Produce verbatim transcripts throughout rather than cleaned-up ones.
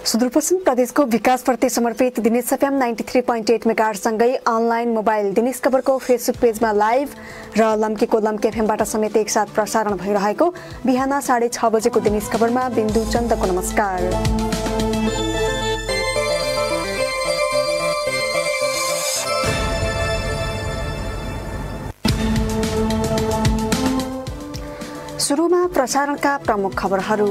सुदूरपश्चिम प्रदेशको विकासप्रति समर्पित Dinesh FM ninety three point eight मेगाहर्जसँगै अनलाइन मोबाइल दिनेश खबरको फेसबुक पेजमा लाइभ र लम्कीको लम्की एफएमबाट समेत एकसाथ प्रसारण भइरहेको बिहान साढे छ बजेको दिनेश खबरमा बिन्दु चन्दको नमस्कार। सुरुमा प्रसारणका प्रमुख खबरहरू।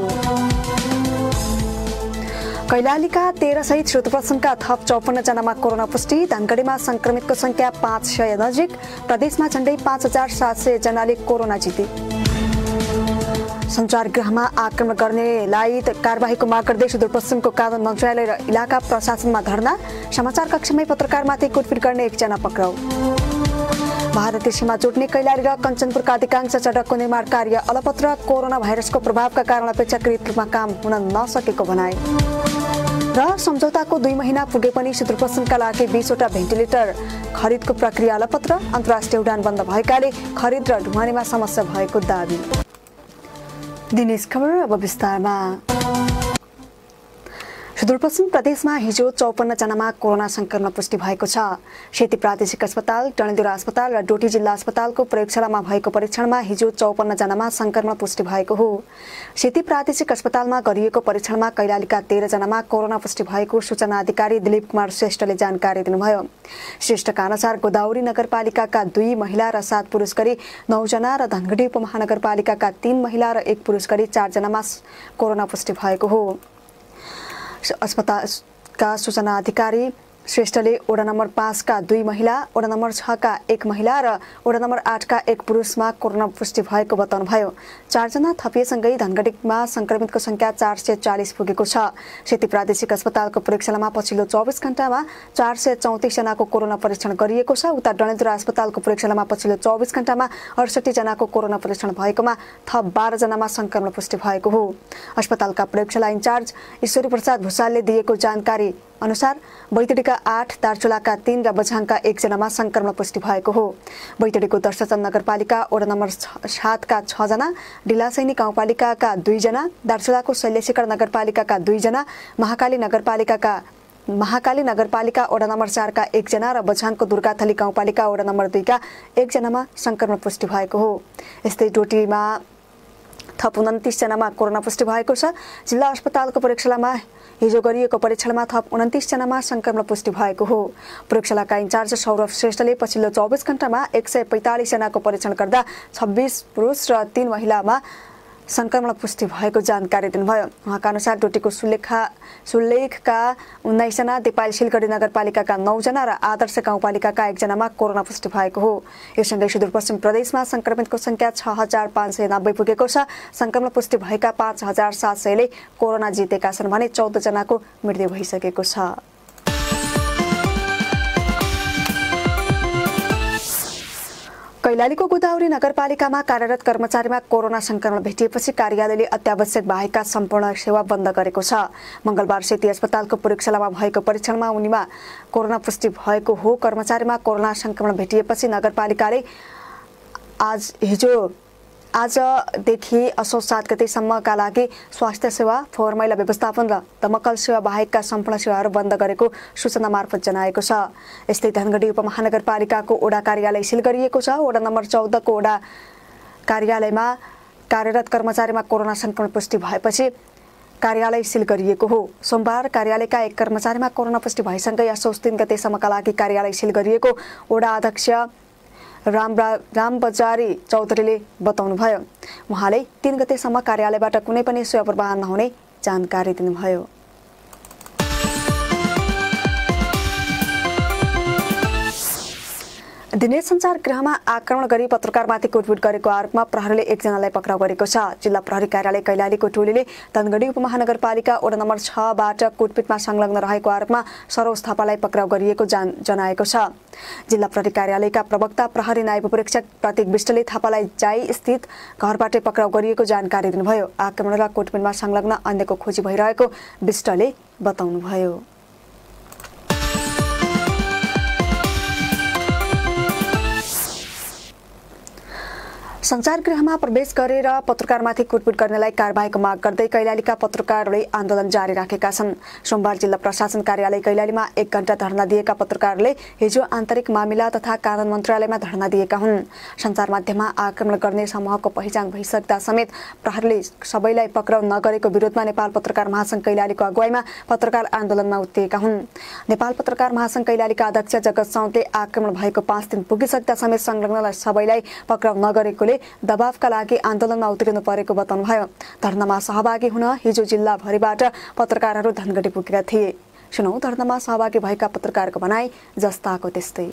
कैलालीका तेह्र सहित सुदूरपश्चिमका थप चौपन्न जनामा कोरोना पुष्टि। धनगढीमा संक्रमितको संख्या पाँच सय नजिक। प्रदेशमा झण्डै पाँच हजार सात सय जनाले कोरोना जिते। सञ्चारगृहमा आक्रमण गर्नेलाई कारबाहीको माग गर्दै सुदूरपश्चिमको कानुन मन्त्रालय र इलाका प्रशासनमा धरना। समाचार कक्षमै पत्रकारमाथि कुटपिट गर्ने एकजना पक्राउ। भारतीय सीमा जोड्ने कैलाली र कञ्चनपुरका अधिकांश सडकको निर्माण कार्य अलपत्र। कोरोना भाइरसको प्रभावका कारण अपेक्षाकृत रूपमा काम हुन नसकेको भनाई। र सम्झौताको दुई महिना पुगे पनि सुदूरपश्चिमका लागि बीसवटा भेन्टिलेटर खरिदको प्रक्रिया अलपत्र। अन्तर्राष्ट्रिय उडान बन्द भएकाले खरिद र ढुवानीमा समस्या भएको दावी। दिनेश खबर अब विस्तारमा। सुदूरपश्चिम प्रदेशमा हिजो चौपन्न जनामा कोरोना संक्रमण पुष्टि भएको छ। सेती प्रादेशिक अस्पताल, डडेलधुरा अस्पताल र डोटी जिल्ला अस्पतालको प्रयोगशालामा भएको परीक्षणमा हिजो चौपन्न जनामा संक्रमण पुष्टि भएको हो। सेती प्रादेशिक अस्पतालमा गरिएको परीक्षणमा कैलालीका तेह्र जनामा कोरोना पुष्टि भएको सूचना अधिकारी दिलीप कुमार श्रेष्ठले जानकारी दिनुभयो। श्रेष्ठका अनुसार गोदावरी नगरपालिकाका दुई महिला र सात पुरुष गरी नौजना र धनगढी उपमहानगरपालिकाका तीन महिला र एक पुरुष गरी चारजनामा कोरोना पुष्टि भएको हो। अस्पतालका सूचना अधिकारी श्रेष्ठले वडा नम्बर पाँचका दुई महिला, वडा नम्बर छका एक महिला र वडा नम्बर आठका एक पुरुषमा कोरोना पुष्टि भएको बताउनुभयो। चारजना थपिएसँगै धनगढीमा संक्रमितको संख्या चार सय चालिस पुगेको छ। सेती प्रादेशिक अस्पतालको प्रयोगशालामा पछिल्लो चौबिस घण्टामा चार सय चौतिस जनाको कोरोना परीक्षण गरिएको छ। उता डडेलधुरा अस्पतालको प्रयोगशालामा पछिल्लो चौबिस घण्टामा अडसठी जनाको कोरोना परीक्षण भएकोमा थप बाह्र जनामा संक्रमण पुष्टि भएको हो। अस्पतालका प्रयोगशाला इन्चार्ज ईश्वरी प्रसाद भूषालले दिएको जानकारी अनुसार बैतडीका आठ, दार्चुलाका तीन र बझाङका एकजनामा संक्रमण पुष्टि भएको हो। बैतडीको दर्शचन्द नगरपालिका वडा नम्बर सातका छजना, डिलासैनी गाउँपालिकाका दुईजना, दार्चुलाको शैलेशेखर नगरपालिकाका दुईजना, महाकाली नगरपालिकाका महाकाली नगरपालिका वडा नम्बर चारका एकजना र बझाङको दुर्गाथली गाउँपालिका वडा नम्बर दुईका एकजनामा संक्रमण पुष्टि भएको हो। यस्तै डोटीमा थप उन्तिस जनामा कोरोना पुष्टि भएको छ। जिल्ला अस्पतालको प्रयोगशालामा हिजो गरिएको परीक्षणमा थप उन्तिस जनामा संक्रमण पुष्टि भएको हो। प्रयोगशालाका इन्चार्ज सौरभ श्रेष्ठले पछिल्लो चौबिस घण्टामा एक सय पैँतालिस जनाको परीक्षण गर्दा छब्बिस पुरुष र तीन महिलामा संक्रमण पुष्टि भएको जानकारी दिनुभयो। उहाँका अनुसार डोटीको सुलेखा सुलेखका उन्नाइस जना, दिपाल सिलगढी नगरपालिकाका नौजना र आदर्श गाउँपालिकाका एकजनामा कोरोना पुष्टि भएको हो। यो सँगै सुदूरपश्चिम प्रदेशमा संक्रमितको संख्या छ हजार पाँच सय नब्बे पुगेको छ। संक्रमण पुष्टि भएका पाँच हजार सात सयले कोरोना जितेका छन् भने चौध जनाको मृत्यु भइसकेको छ। कैलालीको गोदावरी नगरपालिकामा कार्यरत कर्मचारीमा कोरोना संक्रमण भेटिएपछि कार्यालयले अत्यावश्यक बाहेकका सम्पूर्ण सेवा बन्द गरेको छ। मंगलबार सेती अस्पतालको प्रयोगशालामा भएको परीक्षणमा उनीमा कोरोना पुष्टि भएको हो। कर्मचारीमा कोरोना संक्रमण भेटिएपछि नगरपालिकाले आज हिजो आजदेखि असोज सात गतेसम्मका लागि स्वास्थ्य सेवा, फोहोर मैला व्यवस्थापन र दमकल सेवा बाहेकका सम्पूर्ण सेवाहरू बन्द गरेको सूचना मार्फत जनाएको छ। यस्तै धनगढी उपमहानगरपालिकाको ओडा कार्यालय सिल गरिएको छ। वडा नम्बर चौधको ओडा कार्यालयमा कार्यरत कर्मचारीमा कोरोना संक्रमण पुष्टि भएपछि कार्यालय सिल गरिएको हो। सोमबार कार्यालयका एक कर्मचारीमा कोरोना पुष्टि भएसँगै असोज तीन गतेसम्मका लागि कार्यालय सिल गरिएको ओडा अध्यक्ष राम राम बजारी चौधरीले बताउनुभयो। उहाँले तीन गतेसम्म कार्यालयबाट कुनै पनि सेवा प्रवाह नहुने जानकारी दिनुभयो। दिनेश सञ्चार गृहमा आक्रमण गरी पत्रकारमाथि कुटपिट गरेको आरोपमा प्रहरीले एकजनालाई पक्राउ गरेको छ। जिल्ला प्रहरी कार्यालय कैलालीको टोलीले धनगढी उपमहानगरपालिका वडा नम्बर छबाट कुटपिटमा संलग्न रहेको आरोपमा सरोज थापालाई पक्राउ गरिएको जान जनाएको छ। जिल्ला प्रहरी कार्यालयका प्रवक्ता प्रहरी नायब परीक्षक प्रतीक विष्टले थापालाई जाई स्थित घरबाटै पक्राउ गरिएको जानकारी दिनुभयो। आक्रमण र कुटपिटमा संलग्न अन्यको खोजी भइरहेको विष्टले बताउनुभयो। सञ्चारगृहमा प्रवेश गरेर पत्रकारमाथि कुटपिट गर्नेलाई कारबाहीको माग गर्दै कैलालीका पत्रकारहरूले आन्दोलन जारी राखेका छन्। सोमबार जिल्ला प्रशासन कार्यालय कैलालीमा एक घण्टा धरना दिएका पत्रकारहरूले हिजो आन्तरिक मामिला तथा कानून मन्त्रालयमा धरना दिएका हुन्। सञ्चार माध्यममा आक्रमण गर्ने समूहको पहिचान भइसक्दा समेत प्रहरीले सबैलाई पक्राउ नगरेको विरोधमा नेपाल पत्रकार महासंघ कैलालीको अगुवाईमा पत्रकार आन्दोलनमा उत्रिएका हुन्। नेपाल पत्रकार महासंघ कैलालीका अध्यक्ष जगत साउदले आक्रमण भएको पाँच दिन पुगिसक्दा समेत संलग्नलाई सबैलाई पक्राउ नगरेको दबावका लागि आन्दोलनमा उत्रिनु परेको बताउनुभयो। धरनामा सहभागी हुन हिजो जिल्लाभरिबाट पत्रकारहरू धनगढी पुगेका थिए। सुनौ धरनामा सहभागी भएका पत्रकारको भनाई जस्ताको त्यस्तै।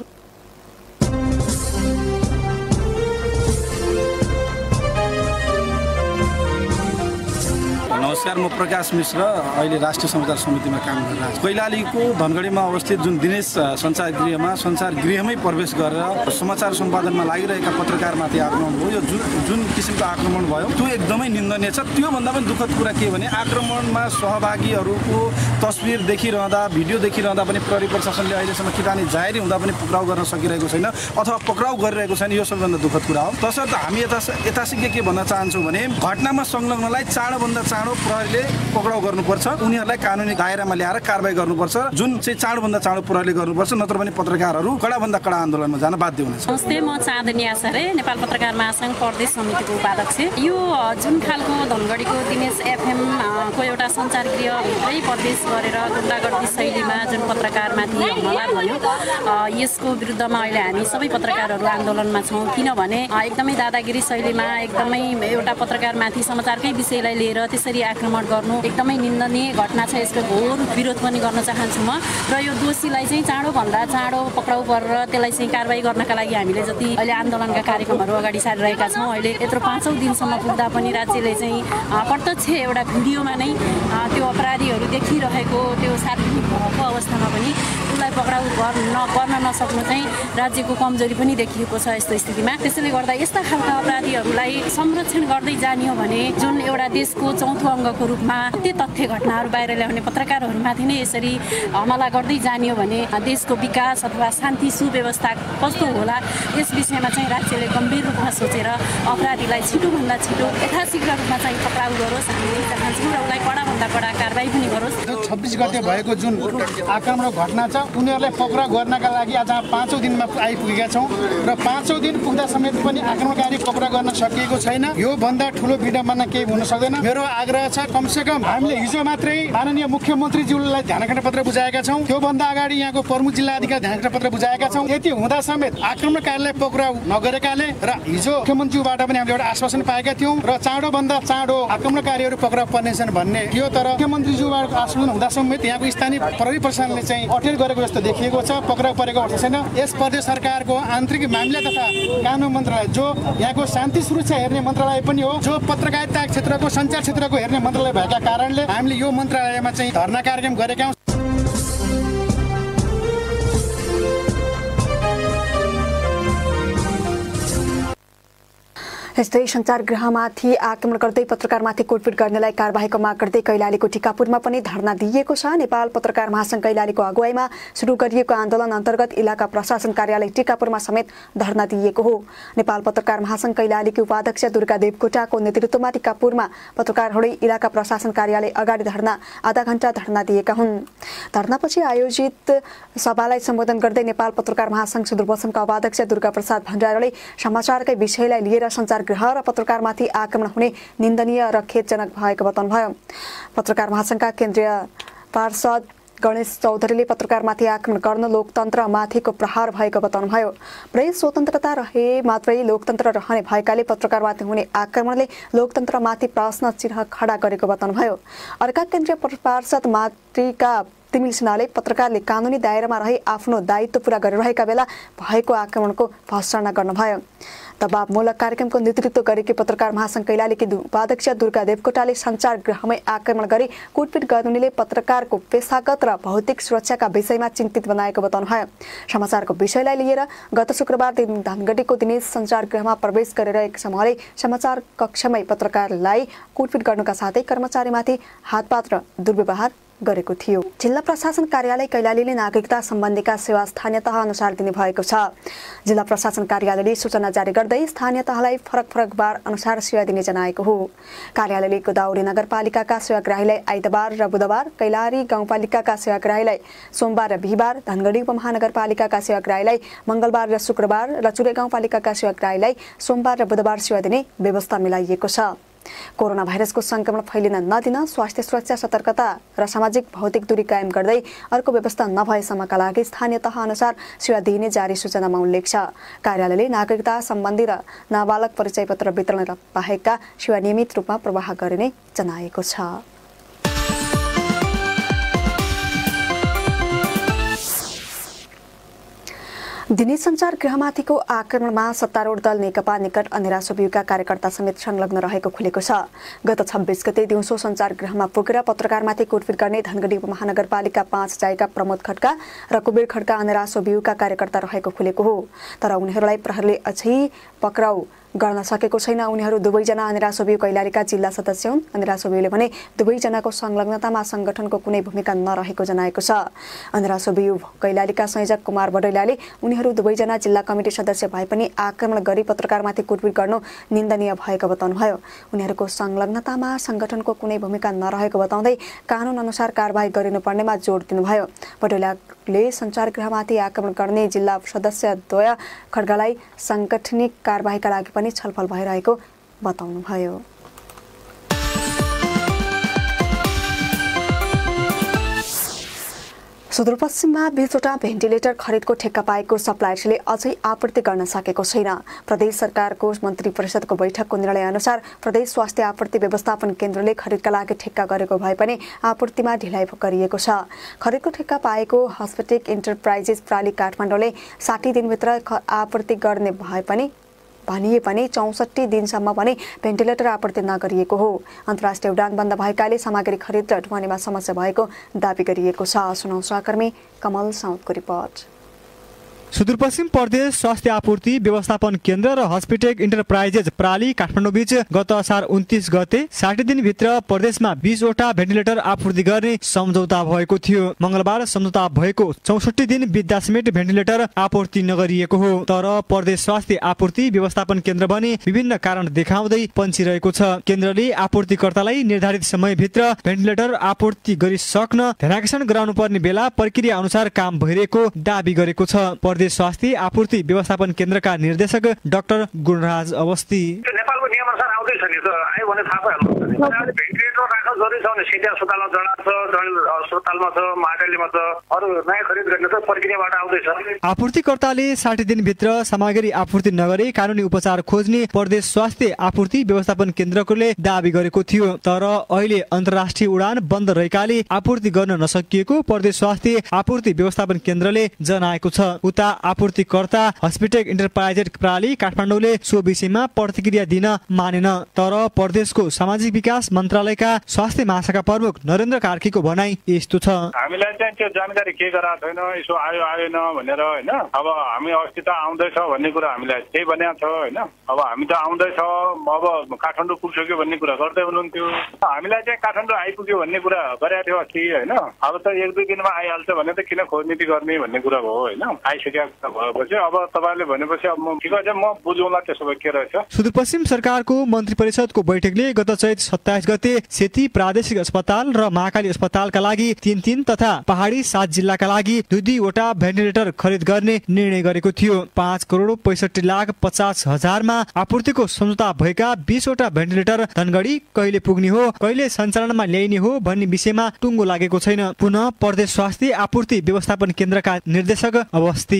नमस्कार, म प्रकाश मिश्र अहिले राष्ट्रिय समाचार समितिमा काम गरिरहेको छु। कैलालीको धनगढीमा अवस्थित जुन दिनेश सञ्चार गृहमा सञ्चार गृहमै प्रवेश गरेर समाचार सम्पादनमा लागिरहेका पत्रकारमाथि आक्रमण भयो। यो जुन जुन किसिमको आक्रमण भयो त्यो एकदमै निन्दनीय छ। त्योभन्दा पनि दुःखद कुरा के भने आक्रमणमा सहभागीहरूको तस्बिर देखिरहँदा भिडियो देखिरहँदा पनि प्रहरी प्रशासनले अहिलेसम्म किटानी जाहेरी हुँदा पनि पक्राउ गर्न सकिरहेको छैन अथवा पक्राउ गरिरहेको छैन। यो सबभन्दा दुःखद कुरा हो। तसर्थ हामी यता यथाशीघ्र के भन्न चाहन्छौँ भने घटनामा संलग्नलाई चाँडोभन्दा चाँडो प्रहरीले पक्राउ गर्नुपर्छ। उनीहरूलाई कानुनी दायरामा ल्याएर कारबाही गर्नुपर्छ। जुन चाहिँ चाँडोभन्दा चाँडो प्रहरीले गर्नुपर्छ, नत्र भने पत्रकारहरू कडाभन्दा कडा आन्दोलनमा जान बाध्य हुनेछ। नमस्ते, म चाँदनी आचार्य, नेपाल पत्रकार महासंघ प्रदेश समितिको उपाध्यक्ष। यो जुन खालको धनगढीको दिनेश एफएम को एउटा सञ्चार गृहभित्रै प्रवेश गरेर गुण्डागर्दी शैलीमा जुन पत्रकारमाथि हमला भयो, यसको विरुद्धमा अहिले हामी सबै पत्रकारहरू आन्दोलनमा छौँ। किनभने एकदमै दादागिरी शैलीमा एकदमै एउटा पत्रकारमाथि समाचारकै विषयलाई लिएर त्यसरी आक्रमण गर्नु एकदमै निन्दनीय घटना छ। यसको घोर विरोध पनि गर्न चाहन्छु म। र यो दोषीलाई चाहिँ चाँडोभन्दा चाँडो पक्राउ गरेर त्यसलाई चाहिँ कारबाही गर्नका लागि हामीले जति अहिले आन्दोलनका कार्यक्रमहरू अगाडि सारिरहेका छौँ। अहिले यत्रो पाँचौँ दिनसम्म पुग्दा पनि राज्यले चाहिँ प्रत्यक्ष एउटा भिडियोमा नै त्यो अपराधीहरू देखिरहेको त्यो सार्वजनिक भएको अवस्थामा पनि उसलाई पक्राउ गर्न गर्न नसक्नु चाहिँ राज्यको कमजोरी पनि देखिएको छ यस्तो स्थितिमा। त्यसैले गर्दा यस्ता खालका अपराधीहरूलाई संरक्षण गर्दै जानियो भने जुन एउटा देशको चौथो अङ्गको रूपमा त्यो तथ्य घटनाहरू बाहिर ल्याउने पत्रकारहरूमाथि नै यसरी हमला गर्दै जानियो भने देशको विकास अथवा शान्ति सुव्यवस्था कस्तो होला, यस विषयमा चाहिँ राज्यले गम्भीर रूपमा सोचेर अपराधीलाई छिटोभन्दा छिटो यथाशीघ्र रूपमा चाहिँ पक्राउ गरोस्। हामीले चाहन्छौँ र उसलाई कडाभन्दा कडा कारबाही पनि गरोस्। छब्बिस गते भएको जुन आक्रमण घटना छ उनीहरूलाई पक्राउ गर्नका लागि आज पाँचौँ दिनमा आइपुगेका छौँ र पाँचौँ दिन पुग्दा समेत पनि आक्रमणकारी पक्राउ गर्न सकिएको छैन। यो भन्दा ठुलो विडम्बना केही हुन सक्दैन। मेरो आग्रह छ कमसेकम हामीले हिजो मात्रै माननीय मुख्यमन्त्रीज्यूलाई ध्यानघट पत्र बुझाएका छौँ। त्योभन्दा अगाडि यहाँको प्रमुख जिल्ला अधिकारी ध्यानघट पत्र बुझाएका छौँ। यति हुँदा समेत आक्रमणकारीलाई पक्राउ नगरेकाले र हिजो मुख्यमन्त्रीबाट पनि हामीले एउटा आश्वासन पाएका थियौँ र चाँडोभन्दा चाँडो आक्रमणकारीहरू पक्राउ पर्नेछन् भन्ने थियो। तर मुख्यमन्त्रीज्यूबाट आश्वासन हुँदा समेत यहाँको स्थानीय प्रहरी प्रशासनले चाहिँ अटेर गरेको जस्तो देखिएको छ। पक्राउ परेको अवस्था छैन। यस प्रदेश सरकारको आन्तरिक मामिला तथा कानुन मन्त्रालय जो यहाँको शान्ति सुरक्षा हेर्ने मन्त्रालय पनि हो, जो पत्रकारिता क्षेत्रको सञ्चार क्षेत्रको हेर्ने मन्त्रालय भएका कारणले हामीले यो मन्त्रालयमा चाहिँ धरना कार्यक्रम गरेका हौँ। यस्तै सञ्चारगृहमाथि आक्रमण गर्दै पत्रकारमाथि कुटपिट गर्नेलाई कारबाहीको माग गर्दै कैलालीको टिकापुरमा पनि धरना दिइएको छ। नेपाल पत्रकार महासंघ कैलालीको अगुवाईमा सुरु गरिएको आन्दोलन अन्तर्गत इलाका प्रशासन कार्यालय टिकापुरमा समेत धरना दिइएको हो। नेपाल पत्रकार महासंघ कैलालीकी उपाध्यक्ष दुर्गा देवकोटाको नेतृत्वमा टिकापुरमा पत्रकारहरूले इलाका प्रशासन कार्यालय अगाडि धरना आधा घण्टा धरना दिएका हुन्। धरनापछि आयोजित सभालाई सम्बोधन गर्दै नेपाल पत्रकार महासंघ सुदूरपश्चिमका उपाध्यक्ष दुर्गा प्रसाद भण्डारीले समाचारकै विषयलाई लिएर सञ्चार गृह र पत्रकारमाथि आक्रमण हुने निन्दनीय र खेदजनक भएको बताउनुभयो। पत्रकार महासंघका केन्द्रीय पार्षद गणेश चौधरीले पत्रकारमाथि आक्रमण गर्न लोकतन्त्रमाथिको प्रहार भएको बताउनुभयो। प्रेस स्वतन्त्रता रहे मात्रै लोकतन्त्र रहने भएकाले पत्रकारमाथि हुने आक्रमणले लोकतन्त्रमाथि प्रश्न चिन्ह खडा गरेको बताउनुभयो। अर्का केन्द्रीय पार्षद मातृका तिमिल सिन्हाले पत्रकारले कानुनी दायरामा रही आफ्नो दायित्व पूरा गरिरहेका बेला भएको आक्रमणको भर्त्सना गर्नुभयो। दबावमूलक कार्यक्रमको नेतृत्व गरेकी पत्रकार महासंघ कैलालीकी उपाध्यक्ष दुर्गा देवकोटाले सञ्चार गृहमै आक्रमण गरी कुटपिट गर्नुले पत्रकारको पेशागत र भौतिक सुरक्षाका विषयमा चिन्तित बनाएको बताउनुभयो। समाचारको विषयलाई लिएर गत शुक्रबार दिन धनगढीको दिनेश सञ्चार गृहमा प्रवेश गरेर एक समूहले समाचार कक्षमै पत्रकारलाई कुटपिट गर्नुका साथै कर्मचारीमाथि हातपात र दुर्व्यवहार गरेको थियो। जिल्ला प्रशासन कार्यालय कैलालीले नागरिकता सम्बन्धीका सेवा स्थानीय तह अनुसार दिने भएको छ। जिल्ला प्रशासन कार्यालयले सूचना जारी गर्दै स्थानीय तहलाई फरक फरक बार अनुसार सेवा दिने जनाएको हो। कार्यालयले गोदावरी नगरपालिकाका सेवाग्राहीलाई आइतबार र बुधबार, कैलाली गाउँपालिकाका सेवाग्राहीलाई सोमबार र बिहिबार, धनगढी उपमहानगरपालिकाका सेवाग्राहीलाई मंगलबार र शुक्रबार र चुरे गाउँपालिकाका सेवाग्राहीलाई सोमबार र बुधबार सेवा दिने व्यवस्था मिलाइएको छ। कोरोना भाइरसको संक्रमण फैलिन नदिन स्वास्थ्य सुरक्षा, सतर्कता र सामाजिक भौतिक दूरी कायम गर्दै अर्को व्यवस्था नभएसम्मका लागि स्थानीय तह अनुसार सेवा दिइने जारी सूचनामा उल्लेख छ। कार्यालयले नागरिकता सम्बन्धी र नाबालक परिचय पत्र वितरण बाहेकका सेवा नियमित रूपमा प्रवाह गरिने जनाएको छ। दिने सञ्चार गृहमाथिको आक्रमणमा सत्तारूढ दल नेकपा निकट अनेरा सोभियुका कार्यकर्ता समेत संलग्न रहेको खुलेको छ। गत छब्बीस गते दिउँसो सञ्चार गृहमा पुगेर पत्रकारमाथि कुटपिट गर्ने धनगढी उपमहानगरपालिका पाँच जायका प्रमोद खड्का र कुबेर खड्का अनेरा सोभियुका कार्यकर्ता रहेको खुलेको हो। तर उनीहरूलाई प्रहरीले अझै पक्राउ गर्न सकेको छैन। उनीहरू दुवैजना अनेरा सोभियु कैलालीका जिल्ला सदस्य हुन्। अनेरा सोभियुले भने दुवैजनाको संलग्नतामा संगठनको कुनै भूमिका नरहेको जनाएको छ। अनेरा सोभियु कैलालीका संयोजक कुमार बडैलाले उनीहरू दुवैजना जिल्ला कमिटी सदस्य भए पनि आक्रमण गरी पत्रकारमाथि कुटपिट गर्नु निन्दनीय भएको बताउनुभयो। उनीहरूको संलग्नतामा संगठनको कुनै भूमिका नरहेको बताउँदै कानून अनुसार कारबाही गरिनुपर्नेमा जोड दिनुभयो। बडैलाले सञ्चार गृहमाथि आक्रमण गर्ने जिल्ला सदस्यद्वय खड्गालाई सांगठनिक कारबाहीका लागि पनि छलफल भइरहेको बताउनुभयो। सुदूरपश्चिममा बीसवटा भेन्टिलेटर खरिदको ठेक्का पाएको सप्लायर्सले अझै आपूर्ति गर्न सकेको छैन। प्रदेश सरकारको मन्त्री परिषदको बैठकको निर्णय अनुसार प्रदेश स्वास्थ्य आपूर्ति व्यवस्थापन केन्द्रले खरिदका लागि ठेक्का गरेको भए पनि आपूर्तिमा ढिलाइ गरिएको छ। खरिदको ठेक्का पाएको हस्पिटेक इन्टरप्राइजेस प्राली काठमाडौँले साठी दिनभित्र आपूर्ति गर्ने भए पनि भनिए पनि चौसठी दिनसम्म पनि भेन्टिलेटर आपूर्ति नगरिएको हो। अन्तर्राष्ट्रिय उडान बन्द भएकाले सामग्री खरिद र ढुवानीमा समस्या भएको दावी गरिएको छ। सुनौ सहकर्मी कमल साउदको रिपोर्ट। सुदूरपश्चिम प्रदेश स्वास्थ्य आपूर्ति व्यवस्थापन केन्द्र र हस्पिटेक इन्टरप्राइजेज प्राली काठमाडौँ बीच गत असार उन्तीस गते साठी दिनभित्र प्रदेशमा बीसवटा भेन्टिलेटर आपूर्ति गर्ने सम्झौता भएको थियो। मंगलबार सम्झौता भएको चौसठी दिन बित्दा समेत भेन्टिलेटर आपूर्ति नगरिएको हो। तर प्रदेश स्वास्थ्य आपूर्ति व्यवस्थापन केन्द्र भने विभिन्न कारण देखाउँदै पन्छिरहेको छ। केन्द्रले आपूर्तिकर्तालाई निर्धारित समयभित्र भेन्टिलेटर आपूर्ति गरिसक्न ध्यानाकर्षण गराउनु पर्ने बेला प्रक्रिया अनुसार काम भइरहेको दावी गरेको छ। प्रदेश स्वास्थ्य आपूर्ति व्यवस्थापन केन्द्रका निर्देशक डाक्टर गुणराज अवस्थी नेपालको नियम अनुसार आउँदैछ नि त आयो भने थाहा पाइहाल्नु। भेन्टिलेटर राख्न जरुरी छ भने सिधै अस्पतालमा जडा छ, जनरल अस्पतालमा छ, महाकालीमा छ, अरू नयाँ खरिद गर्ने त प्रक्रियाबाट आउँदैछ। आपूर्तिकर्ताले साठी दिनभित्र सामग्री आपूर्ति नगरी कानुनी उपचार खोज्ने प्रदेश स्वास्थ्य आपूर्ति व्यवस्थापन केन्द्रले दावी गरेको थियो। तर अहिले अन्तर्राष्ट्रिय उडान बन्द रहेकाले आपूर्ति गर्न नसकिएको प्रदेश स्वास्थ्य आपूर्ति व्यवस्थापन केन्द्रले जनाएको छ। उता आपूर्तिकर्ता हस्पिटेक इन्टरप्राइजेज प्राली काठमाडौँले सो विषयमा प्रतिक्रिया दिन मानेन। तर प्रदेशको सामाजिक विकास मन्त्रालयका स्वास्थ्य महाशाखा प्रमुख नरेन्द्र कार्कीको भनाई यस्तो छ। हामीलाई चाहिँ त्यो जानकारी के गराएको छैन, यसो आयो आएन भनेर होइन। अब हामी अस्ति त आउँदैछ भन्ने कुरा हामीलाई त्यही भनेको छ होइन। अब हामी त आउँदैछ, अब काठमाडौँ पुग्सक्यो भन्ने कुरा गर्दै हुनुहुन्थ्यो। हामीलाई चाहिँ काठमाडौँ आइपुग्यो भन्ने कुरा गरेको थियो अस्ति होइन। अब त एक दुई दिनमा आइहाल्छ भने त किन खोजनीति गर्ने भन्ने कुरा हो होइन। आइसकेको भएपछि अब तपाईँले भनेपछि अब म के गर्छ म बुझौँला त्यसो भए के रहेछ। सुदूरपश्चिम सरकारको मन्त्री परिषदको बैठकले गत चैत सत्ताइस गते सेती प्रादेशिक अस्पताल र महाकाली अस्पतालका लागि तीन तीन तथा पहाडी सात जिल्लाका लागि दुई दुईवटा भेन्टिलेटर खरिद गर्ने निर्णय गरेको थियो। पाँच करोड पैसठी लाख पचास हजारमा आपूर्तिको सम्झौता भएका बीसवटा भेन्टिलेटर धनगढी कहिले पुग्ने हो, कहिले सञ्चालनमा ल्याइने हो भन्ने विषयमा टुङ्गो लागेको छैन। पुनः प्रदेश स्वास्थ्य आपूर्ति व्यवस्थापन केन्द्रका निर्देशक अवस्थी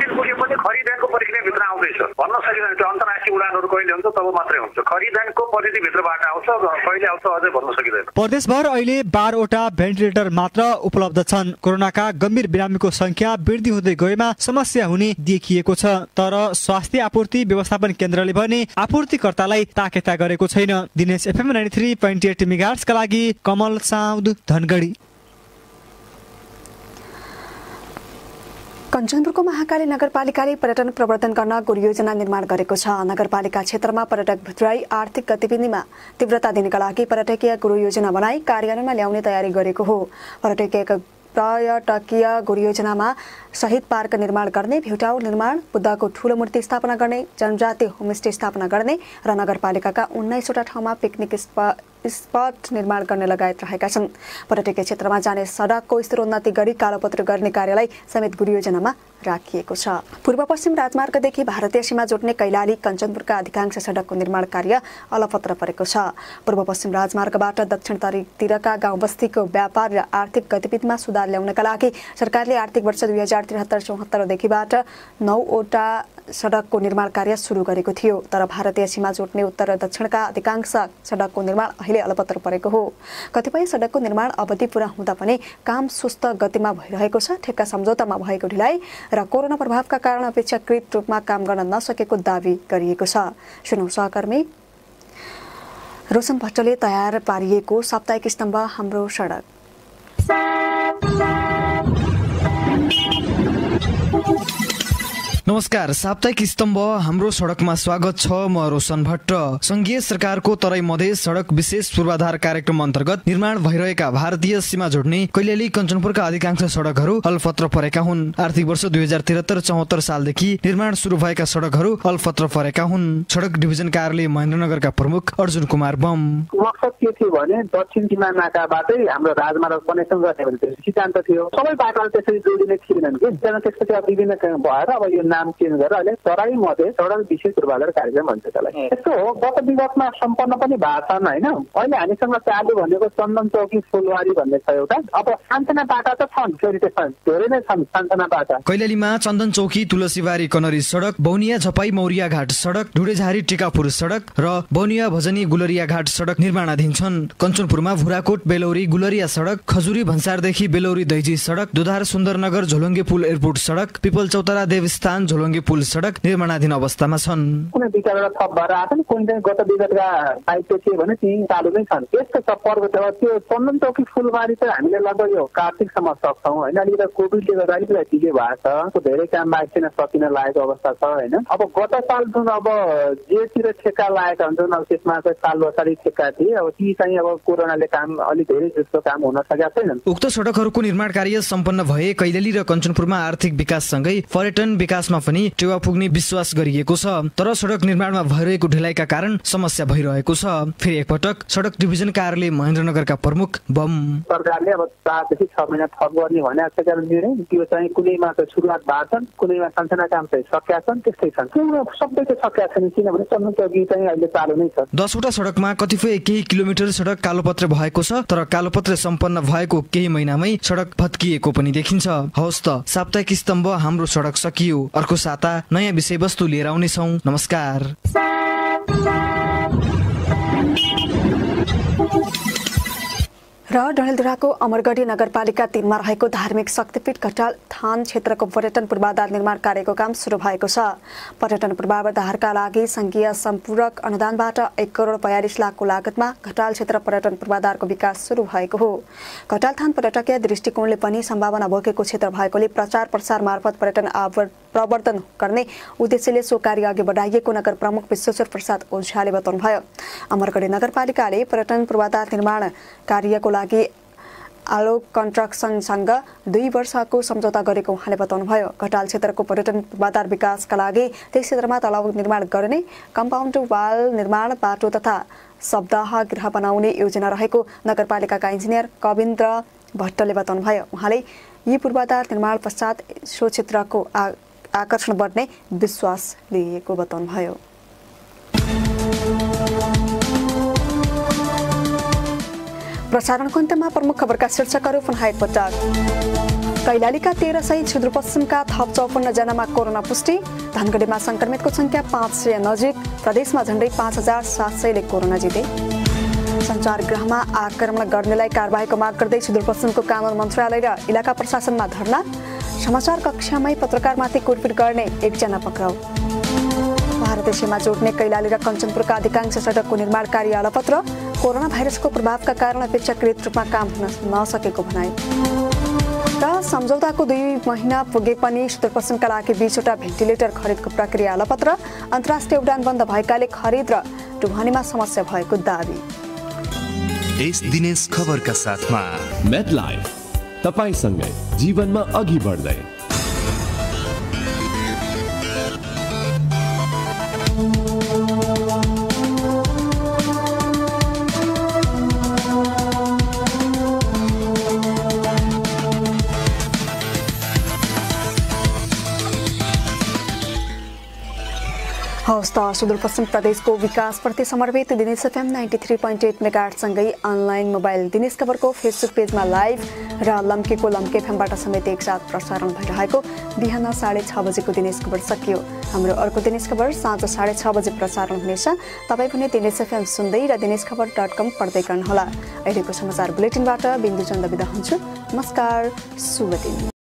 खरिदानको प्रक्रियाभित्र आउँदैछ भन्न सकिँदैन। त्यो अन्तर्राष्ट्रिय उडानहरू कहिले हुन्छ तब मात्रै हुन्छ। खरिदानको परिधिभित्रबाट आउँछ, कहिले आउँछ अझै भन्न सकिँदैन। प्रदेशभर अहिले बाह्रवटा भेन्टिलेटर मात्र उपलब्ध छन्। कोरोनाका गम्भीर बिरामीको संख्या वृद्धि हुँदै गएमा समस्या हुने देखिएको छ। तर स्वास्थ्य आपूर्ति व्यवस्थापन केन्द्रले भने आपूर्तिकर्तालाई ताकेता गरेको छैन। Dinesh FM ninety three point eight मेगाहर्ट्जका लागि कमल साउद धनगढी। कञ्चनपुरको महाकाली नगरपालिकाले पर्यटन प्रवर्धन गर्न गुरुयोजना निर्माण गरेको छ। नगरपालिका क्षेत्रमा पर्यटक भित्राई आर्थिक गतिविधिमा तीव्रता दिनका लागि पर्यटकीय गुरुयोजना बनाई कार्यान्वयनमा ल्याउने तयारी गरेको हो। पर्यटकीय पर्यटकीय गुरुयोजनामा शहीद पार्क निर्माण गर्ने, भ्यूटावर निर्माण, बुद्धको ठूलो मूर्ति स्थापना गर्ने, जनजाति होमस्टे स्थापना गर्ने र नगरपालिकाका उन्नाइसवटा ठाउँमा पिकनिक स्पट निर्माण गर्ने लगायत रहेका छन्। पर्यटकीय क्षेत्रमा जाने सडकको स्तरोन्नति गरी कालोपत्र गर्ने कार्यलाई समेत गुरुयोजनामा राखिएको छ। पूर्व पश्चिम राजमार्गदेखि भारतीय सीमा जोड्ने कैलाली कञ्चनपुरका अधिकांश सडकको निर्माण कार्य अलपत्र परेको छ। पूर्व पश्चिम राजमार्गबाट दक्षिणतिरका गाउँ बस्तीको व्यापार र आर्थिक गतिविधिमा सुधार ल्याउनका लागि सरकारले आर्थिक वर्ष दुई हजार त्रिहत्तर चौहत्तरदेखिबाट नौवटा सडकको निर्माण कार्य सुरु गरेको थियो। तर भारतीय सीमा जोड्ने उत्तर र दक्षिणका अधिकांश सडकको निर्माण अहिले अलपत्र परेको हो। कतिपय सडकको निर्माण अवधि पूरा हुँदा पनि काम सुस्त गतिमा भइरहेको छ। ठेक्का सम्झौतामा भएको ढिलाइ र कोरोना प्रभावका कारण अपेक्षाकृत रूपमा काम गर्न नसकेको दावी गरिएको छ। सुनौ सहकर्मी रोशन भट्टले तयार पारिएको साप्ताहिक स्तम्भ हाम्रो सडक। नमस्कार, साप्ताहिक स्तम्भ हाम्रो सडकमा स्वागत छ। म रोशन भट्ट। संघीय सरकारको तराई मधेस सडक विशेष पूर्वाधार कार्यक्रम अन्तर्गत निर्माण भइरहेका भारतीय सीमा जोड्ने कैलाली कञ्चनपुरका अधिकांश सडकहरू अलपत्र परेका हुन्। आर्थिक वर्ष दुई हजार त्रिहत्तर चौहत्तर सालदेखि निर्माण सुरु भएका सडकहरू अलपत्र परेका हुन्। सडक डिभिजन कार्यालय महेन्द्रनगरका प्रमुख अर्जुन कुमार बम। मकसद के थियो भने दक्षिण सीमा नाकाबाटै हाम्रो राजमार्ग कनेक्सन गर्ने भन्ने सिद्धान्त थियो। सबै बाटोहरू त्यसरी जोडिने थिएनन् कि त्यसपछि अब विभिन्न भएर अब यो नाम चेन्ज गरेर अहिले तराई मधेस सडक विशेष पूर्वाधार कार्यक्रम भन्छ त्यसलाई। यस्तो हो, गत विगतमा सम्पन्न पनि भएको छैन होइन। अहिले हामीसँग चालु भनेको चन्दन चौकी फुलवारी भन्ने छ एउटा। अब सानसाना बाटा त छन्, फेरि त्यसमा धेरै नै छन् सानसाना बाटा। कैलालीमा चन्दन चौकी तुलसीबारी कनरी सडक, बौनिया झपाई मौरिया घाट सडक, ढुडेझारी टिकापुर सडक र बौनिया भजनी गुलरिया घाट सडक निर्माणाधीन छन्। कञ्चनपुरमा भुराकोट बेलौरी गुलरिया सडक, खजुरी भन्सारदेखि बेलौरी दैजी सडक, दुधार सुन्दरनगर झोलङ्गे पुल एयरपोर्ट सडक, पिपल चौतारा देवस्थान झोलङ्गे पुल सडक निर्माणाधीन अवस्थामा छन्। कुनै विचारबाट थप भएर आछन्, कुनै चाहिँ गत विगतका साहित्य थिए भने ती चालु नै छन्। यस्तो छ पर्वत त्यो चन्दन चौकी फुलबारी चाहिँ हामीले लगभग यो कार्तिकसम्म सक्छौँ होइन। अलिकति कोभिडले गर्दा अलिकति ढिले भएको छ, धेरै काम बाहेक छैन, सकिन लागेको अवस्था छ होइन। अब गत साल जुन अब जेतिर ठेक्का लागेका हुन्छन् अब त्यसमा चाहिँ साल बसारी ठेक्का थिए, अब ती चाहिँ अब कोरोनाले काम अलिक धेरै जस्तो काम हुन सकेका छैनन्। उक्त सडकहरूको निर्माण कार्य सम्पन्न भए कैलाली र कञ्चनपुरमा आर्थिक विकाससँगै पर्यटन विकासमा पनि टेवा पुग्ने विश्वास गरिएको छ। तर सडक निर्माणमा भइरहेको ढिलाइका कारण समस्या भइरहेको छ। फेरि एकपटक सडक डिभिजन कार्यालय महेन्द्रनगरका प्रमुख बम। सरकारले अब चारदेखि छ महिना थप गर्ने भनेको छ कारण त्यो चाहिँ कुनैमा त सुरुवात भएको छन्, कुनैमा सानसाना काम चाहिँ सकिया छन्, त्यस्तै छन्। सबै चाहिँ सकिया छैन किनभने चन्दन चौकी चाहिँ अहिले चालु नै छ। दसवटा सडकमा कतिपय केही किलोमिटर सडक कालोपत्र भएको छ, तर कालोपत्र सम्पन्न भएको केही महिनामै सडक भत्किएको पनि देखिन्छ। हवस् त, साप्ताहिक स्तम्भ हाम्रो सडक सकियो। अर्को साता नयाँ विषयवस्तु लिएर आउनेछौँ। नमस्कार। र डडेलधुराको अमरगढी नगरपालिका तीनमा रहेको धार्मिक शक्तिपीठ घटाल थान क्षेत्रको पर्यटन पूर्वाधार निर्माण कार्यको काम सुरु भएको छ। पर्यटन पूर्वाधारका लागि संघीय सम्पूरक अनुदानबाट एक करोड बयालिस लाखको लागतमा घटाल क्षेत्र पर्यटन पूर्वाधारको विकास सुरु भएको हो। घटाल थान पर्यटकीय दृष्टिकोणले पनि सम्भावना बोकेको क्षेत्र भएकोले प्रचार प्रसार मार्फत पर्यटन प्रवर्धन गर्ने उद्देश्यले सो कार्य अघि बढाइएको नगर प्रमुख विश्वेश्वर प्रसाद ओझाले बताउनुभयो। अमरगढी नगरपालिकाले पर्यटन पूर्वाधार निर्माण कार्यको लागि आलोक कन्स्ट्रक्सनसँग दुई वर्षको सम्झौता गरेको उहाँले बताउनुभयो। घटाल क्षेत्रको पर्यटन पूर्वाधार विकासका लागि त्यस क्षेत्रमा तलाउ निर्माण गर्ने, कम्पाउन्ड वाल निर्माण, बाटो तथा शब्दाह गृह बनाउने योजना रहेको नगरपालिकाका इन्जिनियर कविन्द्र भट्टले बताउनुभयो। उहाँले यी पूर्वाधार निर्माण पश्चात सो क्षेत्रको आकर्षण बढ्ने विश्वास लिएको बताउनुभयो। प्रसारणको अन्तमा प्रमुख खबरका शीर्षकहरू पुनः एकपटक। कैलालीका तेह्र सय, सुदूरपश्चिमका थप चौपन्न जनामा कोरोना पुष्टि। धनगढीमा संक्रमितको संख्या पाँच सय नजिक। प्रदेशमा झण्डै पाँच हजार सात सयले कोरोना जिते। सञ्चार गृहमा आक्रमण गर्नेलाई कारबाहीको माग गर्दै सुदूरपश्चिमको कानुन मन्त्रालय र इलाका प्रशासनमा धरना। समाचार कक्षामै पत्रकारमाथि कुटपिट गर्ने एकजना पक्राउ। भारतीय सीमा जोड्ने कैलाली र कञ्चनपुरका अधिकांश सडकको निर्माण कार्य अलपत्र। कोरोना भाइरसको प्रभावका कारण अपेक्षाकृत रूपमा काम हुन नसकेको भनाइ। र सम्झौताको दुई महिना पुगे पनि सुदूरपश्चिमका लागि बीसवटा भेन्टिलेटर खरिदको प्रक्रिया अलपत्र। अन्तर्राष्ट्रिय उडान बन्द भएकाले खरिद र ढुवानीमा समस्या भएको दावी। यस दिनेश खबरका साथमा मेडलाइफ तपाईसँगै जीवनमा अघि बढ्दै। हवस् त सुदूरपश्चिम प्रदेशको विकासप्रति समर्पित Dinesh FM ninety three point eight मेगाहर्टसँगै अनलाइन मोबाइल दिनेश खबरको फेसबुक पेजमा लाइभ र लम्केको लम्के एफएमबाट समेत एकसाथ प्रसारण भइरहेको बिहान साढे छ बजेको दिनेश खबर सकियो। हाम्रो अर्को दिनेश खबर साँझ साढे छ बजे प्रसारण हुनेछ। तपाईँ पनि दिनेश एफएम सुन्दै र दिनेश खबर डट कम पढ्दै गर्नुहोला। अहिलेको समाचार बुलेटिनबाट बिन्दु चन्द बिदा हुन्छु। नमस्कार, शुभ दिन।